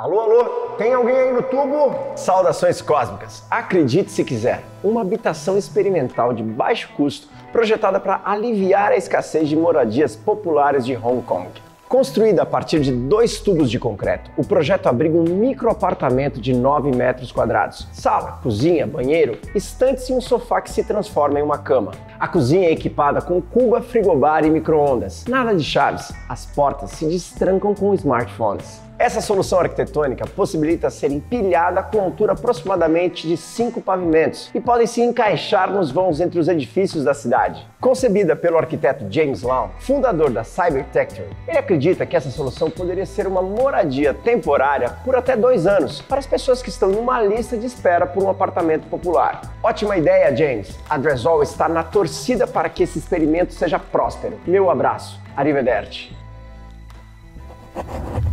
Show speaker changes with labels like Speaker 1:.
Speaker 1: Alô, alô? Tem alguém aí no tubo? Saudações cósmicas. Acredite se quiser, uma habitação experimental de baixo custo projetada para aliviar a escassez de moradias populares de Hong Kong. Construída a partir de 2 tubos de concreto, o projeto abriga um microapartamento de 9 metros quadrados. Sala, cozinha, banheiro, estantes e um sofá que se transforma em uma cama. A cozinha é equipada com cuba, frigobar e micro-ondas. Nada de chaves, as portas se destrancam com smartphones. Essa solução arquitetônica possibilita ser empilhada com altura aproximadamente de 5 pavimentos e podem se encaixar nos vãos entre os edifícios da cidade. Concebida pelo arquiteto James Lam, fundador da Cybertecture, ele acredita que essa solução poderia ser uma moradia temporária por até 2 anos para as pessoas que estão em uma lista de espera por um apartamento popular. Ótima ideia, James! A Dressol está na torcida para que esse experimento seja próspero. Meu abraço. Arrivederci.